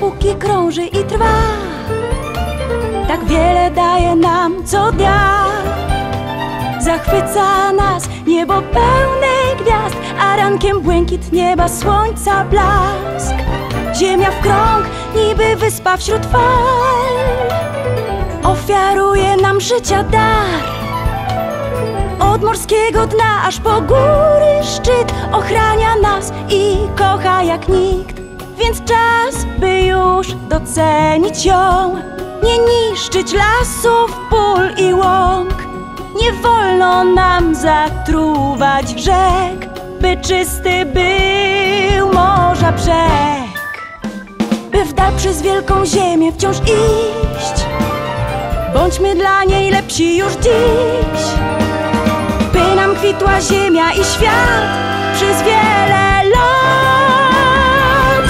dopóki krąży i trwa. Tak wiele daje nam co dnia. Zachwyca nas niebo pełne gwiazd, a rankiem błękit nieba, słońca blask. Ziemia w krąg, niby wyspa wśród fal, ofiaruje nam życia dar. Od morskiego dna aż po góry szczyt ochrania nas i kocha jak nikt. Więc czas, by już docenić ją, nie niszczyć lasów, pól i łąk. Nie wolno nam zatruwać rzek, by czysty był morza brzeg. By w dal przez wielką ziemię wciąż iść, bądźmy dla niej lepsi już dziś. By nam kwitła ziemia i świat przez wiele lat.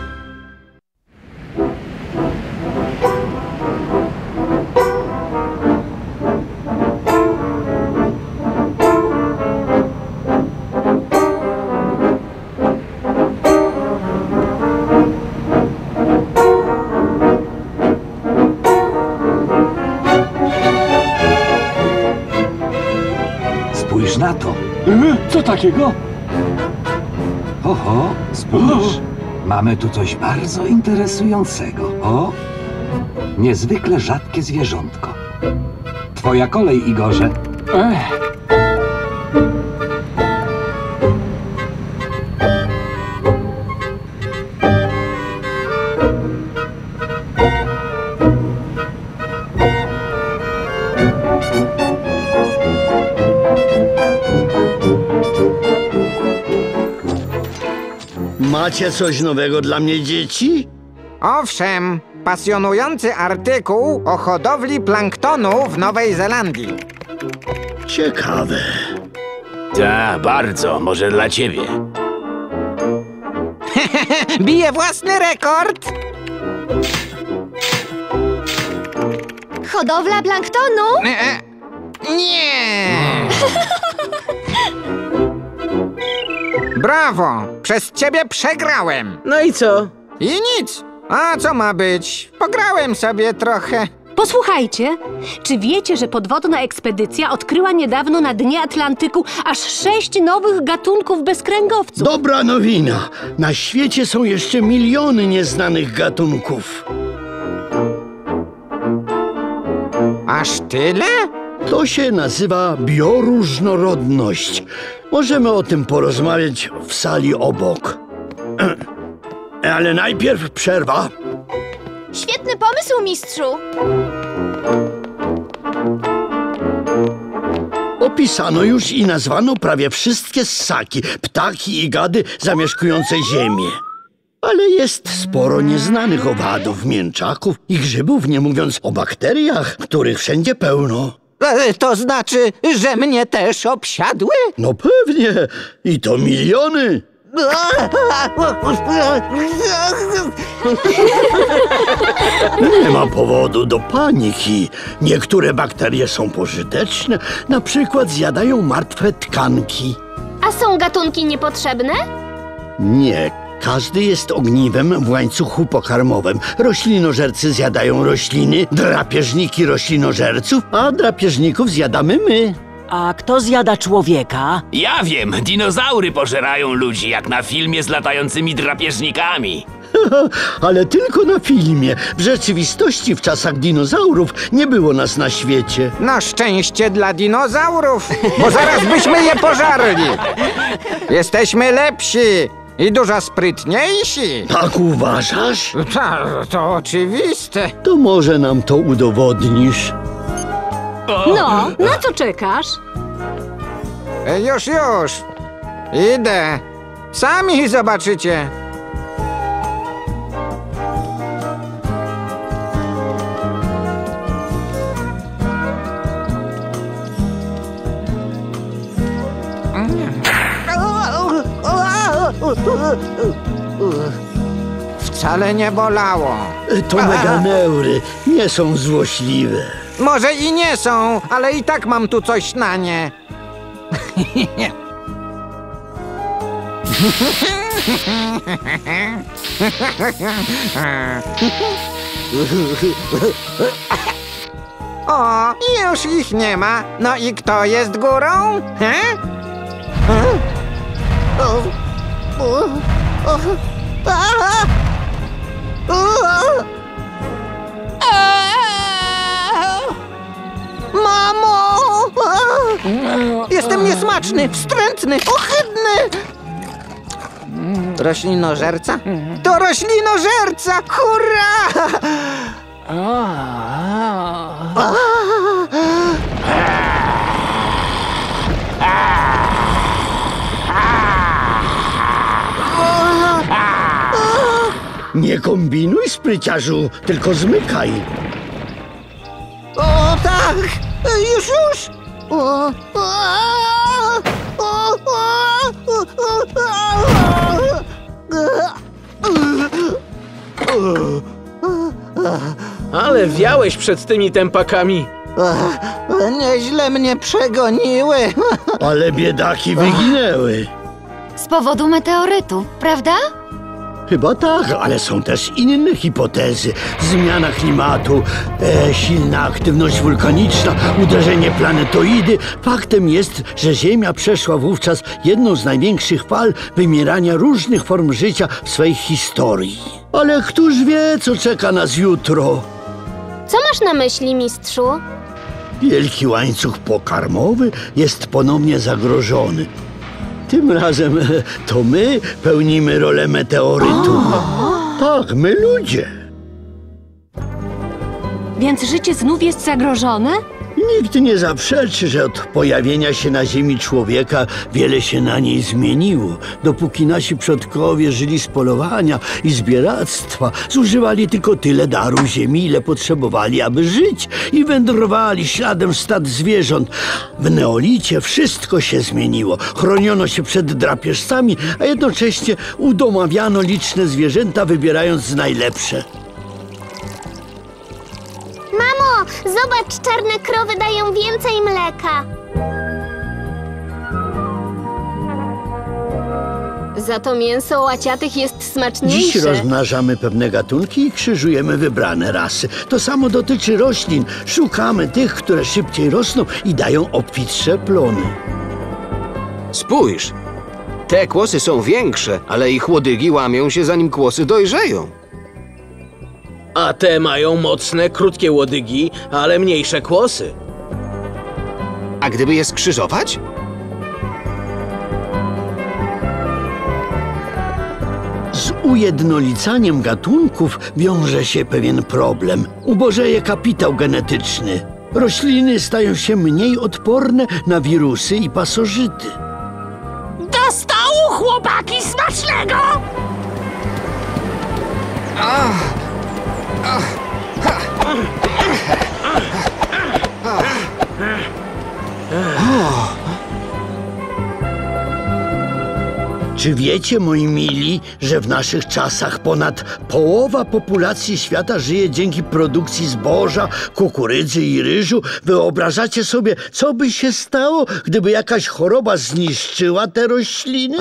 Spójrz na to. Co takiego? Oho, spójrz. Mamy tu coś bardzo interesującego. O, niezwykle rzadkie zwierzątko. Twoja kolej, Igorze. Macie coś nowego dla mnie, dzieci? Owszem, pasjonujący artykuł o hodowli planktonu w Nowej Zelandii. Ciekawe. Ta, bardzo, może dla ciebie. Bije własny rekord! Hodowla planktonu? Nie! Brawo! Przez ciebie przegrałem! No i co? I nic! A co ma być? Pograłem sobie trochę. Posłuchajcie, czy wiecie, że podwodna ekspedycja odkryła niedawno na dnie Atlantyku aż 6 nowych gatunków bezkręgowców? Dobra nowina. Na świecie są jeszcze miliony nieznanych gatunków. Aż tyle? To się nazywa bioróżnorodność. Możemy o tym porozmawiać w sali obok. Ale najpierw przerwa. Świetny pomysł, mistrzu! Opisano już i nazwano prawie wszystkie ssaki, ptaki i gady zamieszkujące ziemię. Ale jest sporo nieznanych owadów, mięczaków i grzybów, nie mówiąc o bakteriach, których wszędzie pełno. To znaczy, że mnie też obsiadły? No pewnie. I to miliony. Nie ma powodu do paniki. Niektóre bakterie są pożyteczne. Na przykład zjadają martwe tkanki. A są gatunki niepotrzebne? Nie. Każdy jest ogniwem w łańcuchu pokarmowym. Roślinożercy zjadają rośliny, drapieżniki roślinożerców, a drapieżników zjadamy my. A kto zjada człowieka? Ja wiem, dinozaury pożerają ludzi, jak na filmie z latającymi drapieżnikami. Ale tylko na filmie. W rzeczywistości w czasach dinozaurów nie było nas na świecie. Na szczęście dla dinozaurów, bo zaraz byśmy je pożarli. Jesteśmy lepsi i dużo sprytniejsi. Tak uważasz? To oczywiste. To może nam to udowodnisz. No, na co czekasz? Już. Idę. Sami zobaczycie. Wcale nie bolało. To meganeury. Nie są złośliwe. Może i nie są, ale i tak mam tu coś na nie. O, już ich nie ma. No i kto jest górą? He? Mamo! Jestem niesmaczny, wstrętny, ohydny! Roślinożerca? To roślinożerca! Hurra! Nie kombinuj, spryciarzu, tylko zmykaj. O tak! Już! Ale wiałeś przed tymi tępakami. Nieźle mnie przegoniły. Ale biedaki wyginęły. Z powodu meteorytu, prawda? Chyba tak, ale są też inne hipotezy. Zmiana klimatu, silna aktywność wulkaniczna, uderzenie planetoidy. Faktem jest, że Ziemia przeszła wówczas jedną z największych fal wymierania różnych form życia w swej historii. Ale któż wie, co czeka nas jutro? Co masz na myśli, mistrzu? Wielki łańcuch pokarmowy jest ponownie zagrożony. Tym razem to my pełnimy rolę meteorytu. Tak, my ludzie. Więc życie znów jest zagrożone? Nikt nie zaprzeczy, że od pojawienia się na Ziemi człowieka wiele się na niej zmieniło. Dopóki nasi przodkowie żyli z polowania i zbieractwa, zużywali tylko tyle daru ziemi, ile potrzebowali, aby żyć, i wędrowali śladem stad zwierząt. W neolicie wszystko się zmieniło. Chroniono się przed drapieżcami, a jednocześnie udomawiano liczne zwierzęta, wybierając z najlepsze. Mamo, zobacz, czarne krowy dają więcej mleka. Za to mięso łaciatych jest smaczniejsze. Dziś rozmnażamy pewne gatunki i krzyżujemy wybrane rasy. To samo dotyczy roślin. Szukamy tych, które szybciej rosną i dają obfitsze plony. Spójrz, te kłosy są większe, ale ich łodygi łamią się, zanim kłosy dojrzeją. A te mają mocne, krótkie łodygi, ale mniejsze kłosy. A gdyby je skrzyżować? Z ujednolicaniem gatunków wiąże się pewien problem. Ubożeje kapitał genetyczny. Rośliny stają się mniej odporne na wirusy i pasożyty. Do stołu, chłopaki, smacznego! Czy wiecie, moi mili, że w naszych czasach ponad połowa populacji świata żyje dzięki produkcji zboża, kukurydzy i ryżu? Wyobrażacie sobie, co by się stało, gdyby jakaś choroba zniszczyła te rośliny?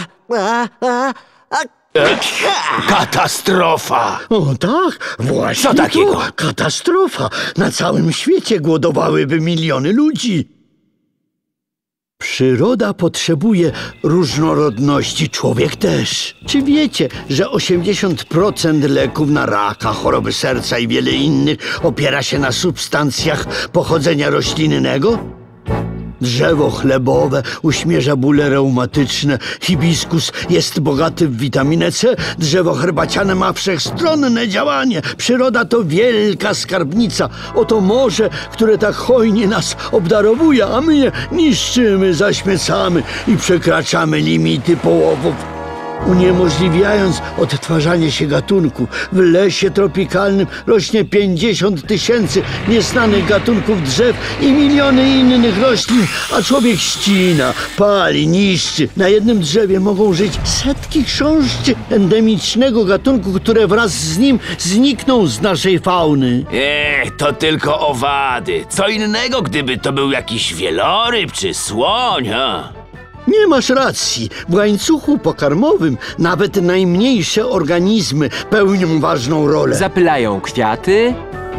Katastrofa! O tak, właśnie Co takiego? to katastrofa. Na całym świecie głodowałyby miliony ludzi. Przyroda potrzebuje różnorodności, człowiek też. Czy wiecie, że 80% leków na raka, choroby serca i wiele innych opiera się na substancjach pochodzenia roślinnego? Drzewo chlebowe uśmierza bóle reumatyczne, hibiskus jest bogaty w witaminę C, drzewo herbaciane ma wszechstronne działanie. Przyroda to wielka skarbnica. Oto morze, które tak hojnie nas obdarowuje, a my je niszczymy, zaśmiecamy i przekraczamy limity połowów, uniemożliwiając odtwarzanie się gatunków. W lesie tropikalnym rośnie 50 000 nieznanych gatunków drzew i miliony innych roślin, a człowiek ścina, pali, niszczy. Na jednym drzewie mogą żyć setki chrząszczy endemicznego gatunku, które wraz z nim znikną z naszej fauny. To tylko owady. Co innego, gdyby to był jakiś wieloryb czy słoń, ha? Nie masz racji. W łańcuchu pokarmowym nawet najmniejsze organizmy pełnią ważną rolę. Zapylają kwiaty,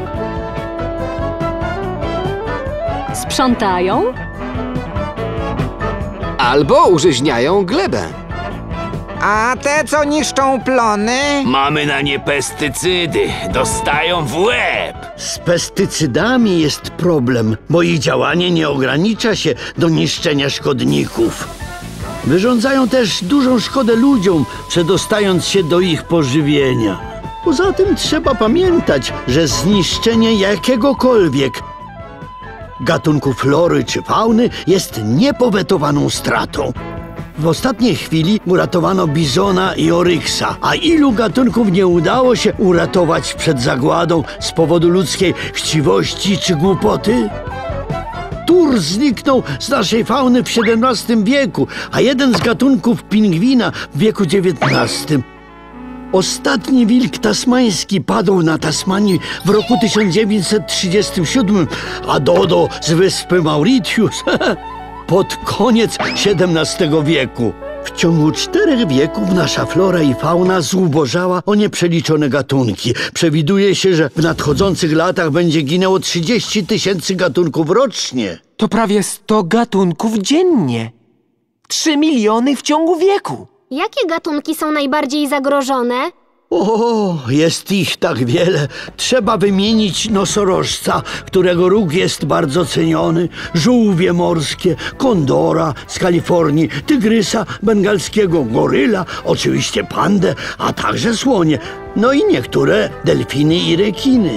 Sprzątają? Albo użyźniają glebę. A te, co niszczą plony? Mamy na nie pestycydy. Dostają w łeb. Z pestycydami jest problem, bo ich działanie nie ogranicza się do niszczenia szkodników. Wyrządzają też dużą szkodę ludziom, przedostając się do ich pożywienia. Poza tym trzeba pamiętać, że zniszczenie jakiegokolwiek gatunku flory czy fauny jest niepowetowaną stratą. W ostatniej chwili uratowano bizona i oryksa, a ilu gatunków nie udało się uratować przed zagładą z powodu ludzkiej chciwości czy głupoty? Tur zniknął z naszej fauny w XVII wieku, a jeden z gatunków pingwina w wieku XIX. Ostatni wilk tasmański padł na Tasmanii w roku 1937, a dodo z wyspy Mauritius pod koniec XVII wieku. W ciągu 4 wieków nasza flora i fauna zubożała o nieprzeliczone gatunki. Przewiduje się, że w nadchodzących latach będzie ginęło 30 000 gatunków rocznie. to prawie 100 gatunków dziennie. 3 miliony w ciągu wieku. Jakie gatunki są najbardziej zagrożone? O, jest ich tak wiele. Trzeba wymienić nosorożca, którego róg jest bardzo ceniony, żółwie morskie, kondora z Kalifornii, tygrysa bengalskiego, goryla, oczywiście pandę, a także słonie, no i niektóre delfiny i rekiny.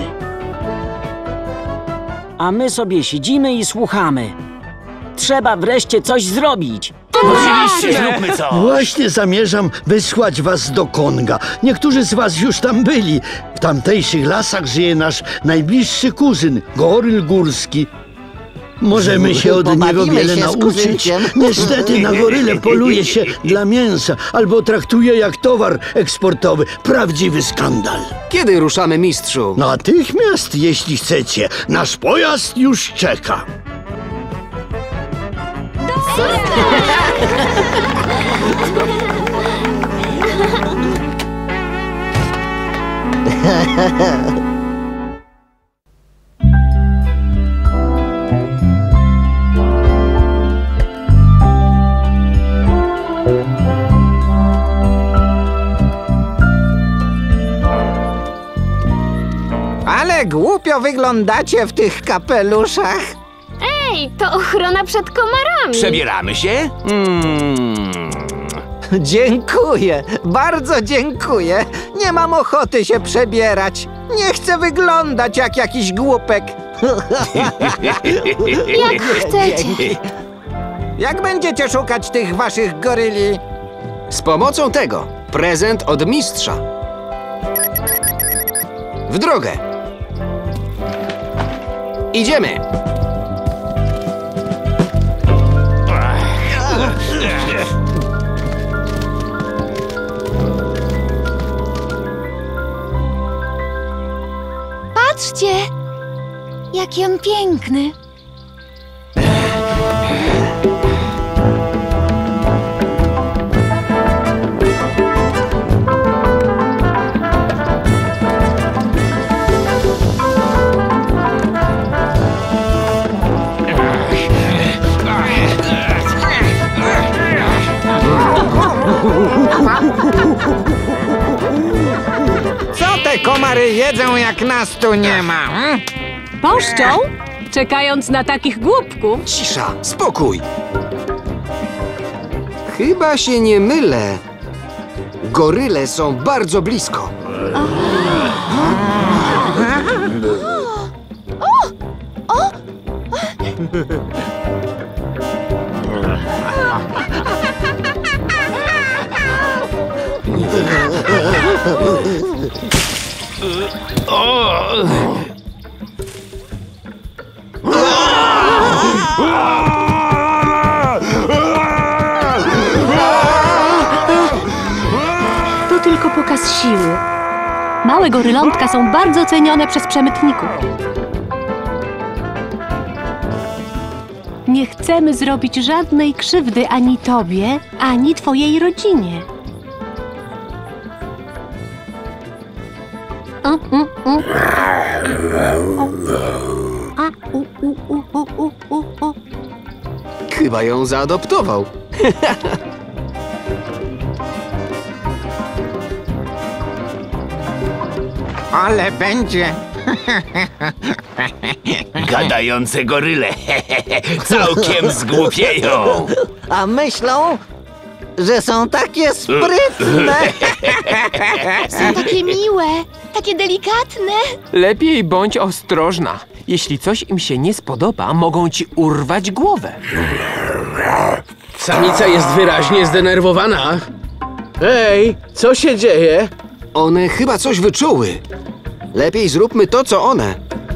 A my sobie siedzimy i słuchamy. Trzeba wreszcie coś zrobić. Oczywiście, zróbmy co. Właśnie zamierzam wysłać was do Konga. Niektórzy z was już tam byli. W tamtejszych lasach żyje nasz najbliższy kuzyn, goryl górski. Możemy się od niego wiele nauczyć. Niestety na goryle poluje się dla mięsa albo traktuje jak towar eksportowy. Prawdziwy skandal. Kiedy ruszamy, mistrzu? Natychmiast, jeśli chcecie. Nasz pojazd już czeka. Ale głupio wyglądacie w tych kapeluszach. Ej, to ochrona przed komarami. Przebieramy się? Dziękuję, bardzo dziękuję. Nie mam ochoty się przebierać. Nie chcę wyglądać jak jakiś głupek. Jak chcecie. Jak będziecie szukać tych waszych goryli? Z pomocą tego. Prezent od mistrza. W drogę. Idziemy. Patrzcie, jaki on piękny. Co te komary jedzą, jak nas tu nie ma? Poszczą, czekając na takich głupków. Cisza, spokój. Chyba się nie mylę. Goryle są bardzo blisko. To tylko pokaz siły. Małe gorylątka są bardzo cenione przez przemytników. Nie chcemy zrobić żadnej krzywdy ani tobie, ani twojej rodzinie. Chyba ją zaadoptował. Ale będzie. Gadające goryle. Całkiem zgłupieją. A myślą, że są takie sprytne. Są takie miłe, takie delikatne. Lepiej bądź ostrożna. Jeśli coś im się nie spodoba, mogą ci urwać głowę. Samica jest wyraźnie zdenerwowana. Ej, co się dzieje? One chyba coś wyczuły. Lepiej zróbmy to, co one.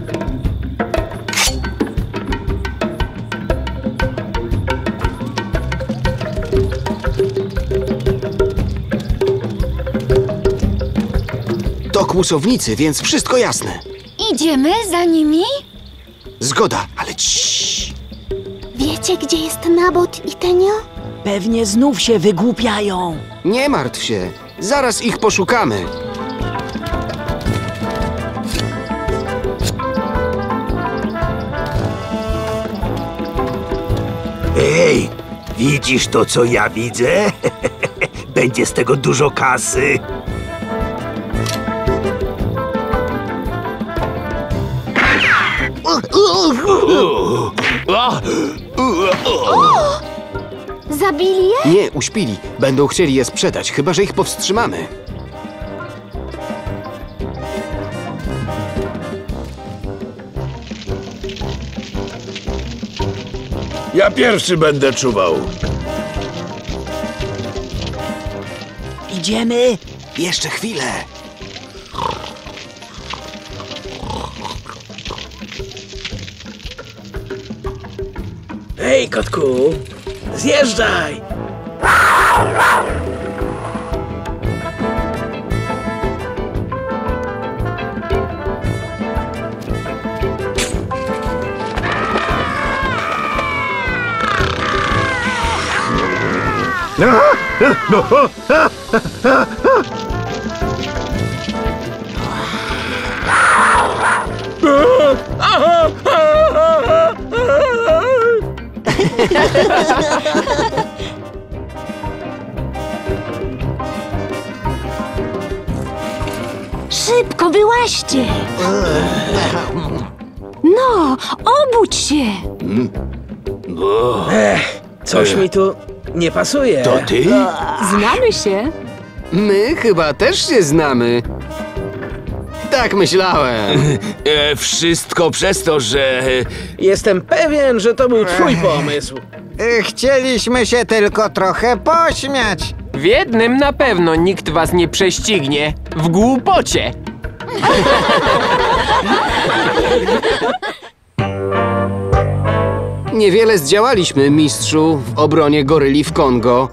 To kłusownicy, więc wszystko jasne. Idziemy za nimi? Zgoda, ale ciii. Wiecie, gdzie jest Nabot i Tenio? Pewnie znów się wygłupiają. Nie martw się. Zaraz ich poszukamy. Ej, widzisz to, co ja widzę? Będzie z tego dużo kasy. Zabili je? Nie, uśpili. Będą chcieli je sprzedać, chyba że ich powstrzymamy. Ja pierwszy będę czuwał. Idziemy? Jeszcze chwilę. Hej, kotku! Zjeżdżaj! Szybko, wyłaźcie! No, obudź się! Coś mi tu nie pasuje. To ty? Znamy się. My chyba też się znamy. Tak myślałem. Wszystko przez to, że... Jestem pewien, że to był twój pomysł. Chcieliśmy się tylko trochę pośmiać. W jednym na pewno nikt was nie prześcignie. W głupocie. Niewiele zdziałaliśmy, mistrzu, w obronie goryli w Kongo.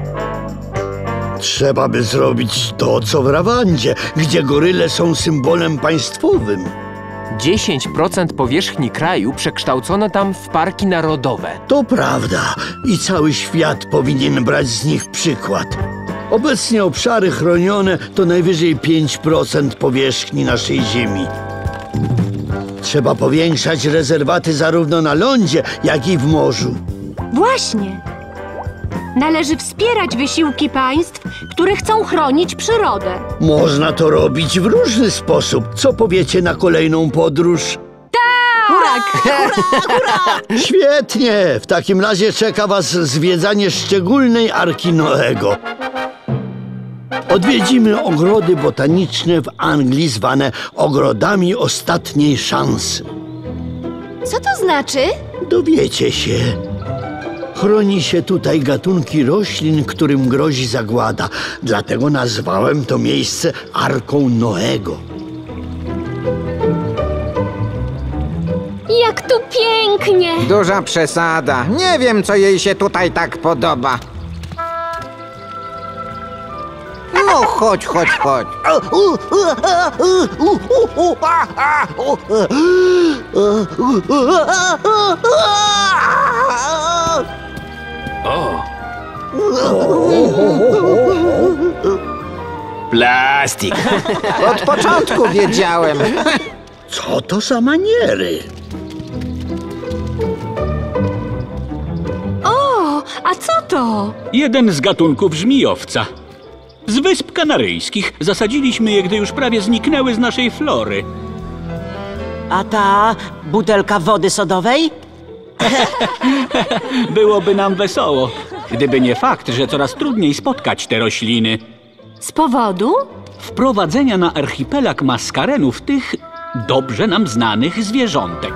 Trzeba by zrobić to, co w Rawandzie, gdzie goryle są symbolem państwowym. 10% powierzchni kraju przekształcono tam w parki narodowe. To prawda i cały świat powinien brać z nich przykład. Obecnie obszary chronione to najwyżej 5% powierzchni naszej ziemi. Trzeba powiększać rezerwaty zarówno na lądzie, jak i w morzu. Właśnie. Należy wspierać wysiłki państw, które chcą chronić przyrodę. Można to robić w różny sposób. Co powiecie na kolejną podróż? Tak! Świetnie! W takim razie czeka was zwiedzanie szczególnej Arki Noego. Odwiedzimy ogrody botaniczne w Anglii zwane ogrodami ostatniej szansy. Co to znaczy? Dowiecie się. Chroni się tutaj gatunki roślin, którym grozi zagłada. Dlatego nazwałem to miejsce Arką Noego. Jak tu pięknie! Duża przesada. Nie wiem, co jej się tutaj tak podoba. No, chodź, chodź, chodź. Plastik. Od początku wiedziałem. Co to za maniery? O, a co to? Jeden z gatunków żmijowca. Z Wysp Kanaryjskich zasadziliśmy je, gdy już prawie zniknęły z naszej flory. A ta butelka wody sodowej? Byłoby nam wesoło, gdyby nie fakt, że coraz trudniej spotkać te rośliny. Z powodu? Wprowadzenia na archipelag maskarenów tych dobrze nam znanych zwierzątek.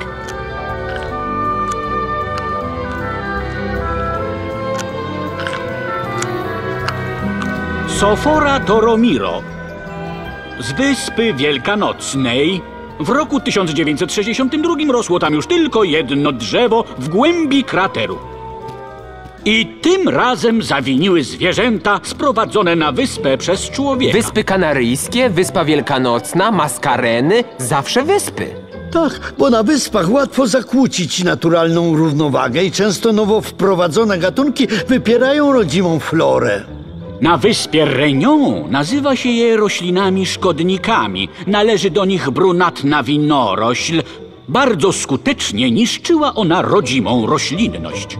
Sophora toromiro z Wyspy Wielkanocnej. W roku 1962 rosło tam już tylko jedno drzewo w głębi krateru. I tym razem zawiniły zwierzęta sprowadzone na wyspę przez człowieka. Wyspy Kanaryjskie, Wyspa Wielkanocna, Maskareny, zawsze wyspy. Tak, bo na wyspach łatwo zakłócić naturalną równowagę i często nowo wprowadzone gatunki wypierają rodzimą florę. Na wyspie Réunion nazywa się je roślinami szkodnikami. Należy do nich brunatna winorośl. Bardzo skutecznie niszczyła ona rodzimą roślinność.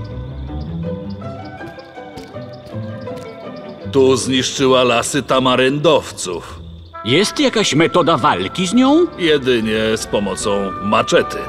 Tu zniszczyła lasy tamaryndowców. Jest jakaś metoda walki z nią? Jedynie z pomocą maczety.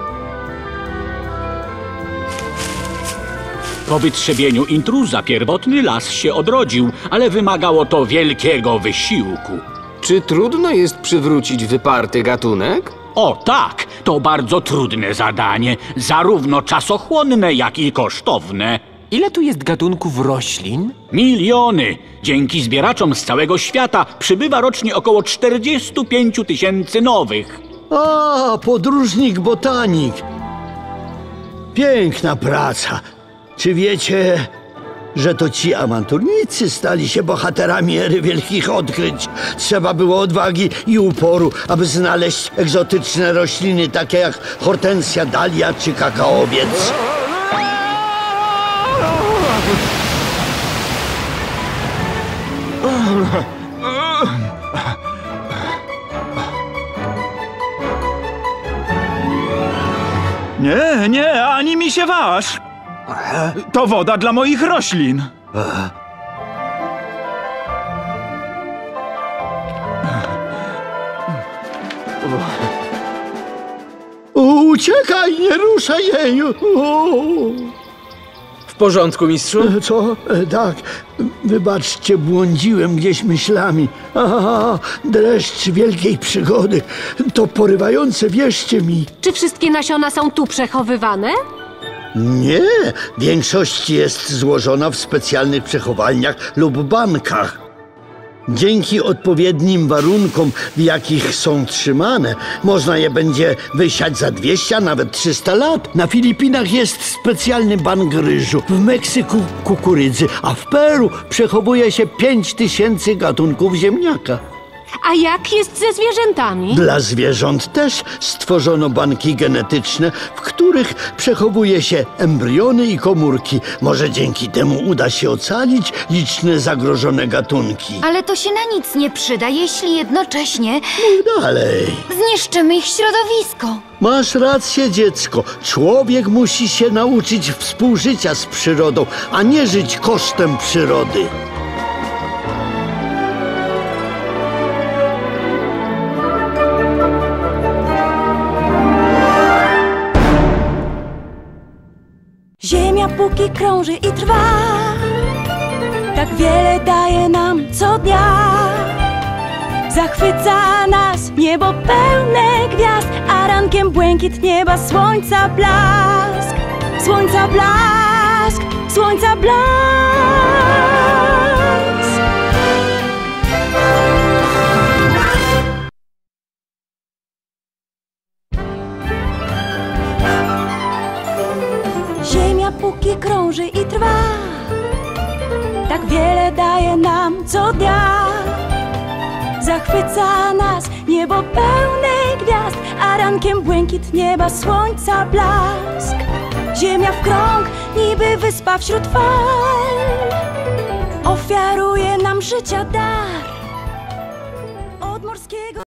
Po wytrzebieniu intruza pierwotny las się odrodził, ale wymagało to wielkiego wysiłku. Czy trudno jest przywrócić wyparty gatunek? O tak, to bardzo trudne zadanie, zarówno czasochłonne, jak i kosztowne. Ile tu jest gatunków roślin? Miliony! Dzięki zbieraczom z całego świata przybywa rocznie około 45 000 nowych. A, podróżnik botanik. Piękna praca. Czy wiecie, że to ci awanturnicy stali się bohaterami ery wielkich odkryć? Trzeba było odwagi i uporu, aby znaleźć egzotyczne rośliny takie jak hortensja, dalia czy kakaowiec. Nie, nie, ani mi się waż. To woda dla moich roślin. Uciekaj, nie ruszaj jej! W porządku, mistrzu? Co? Tak. Wybaczcie, błądziłem gdzieś myślami. Aha, dreszcz wielkiej przygody. To porywające, wierzcie mi. Czy wszystkie nasiona są tu przechowywane? Nie, większość jest złożona w specjalnych przechowalniach lub bankach. Dzięki odpowiednim warunkom, w jakich są trzymane, można je będzie wysiać za 200, a nawet 300 lat. Na Filipinach jest specjalny bank ryżu, w Meksyku kukurydzy, a w Peru przechowuje się 5000 gatunków ziemniaka. A jak jest ze zwierzętami? Dla zwierząt też stworzono banki genetyczne, w których przechowuje się embriony i komórki. Może dzięki temu uda się ocalić liczne zagrożone gatunki. Ale to się na nic nie przyda, jeśli jednocześnie Mów dalej. zniszczymy ich środowisko. Masz rację, dziecko. Człowiek musi się nauczyć współżycia z przyrodą, a nie żyć kosztem przyrody. Ziemia póki krąży i trwa, tak wiele daje nam co dnia. Zachwyca nas niebo pełne gwiazd, a rankiem błękit nieba, słońca blask, słońca blask, słońca blask. Ziemia póki krąży i trwa, tak wiele daje nam co dnia. zachwyca nas niebo pełne gwiazd, a rankiem błękit nieba, słońca blask. Ziemia w krąg, niby wyspa wśród fal, ofiaruje nam życia dar od morskiego.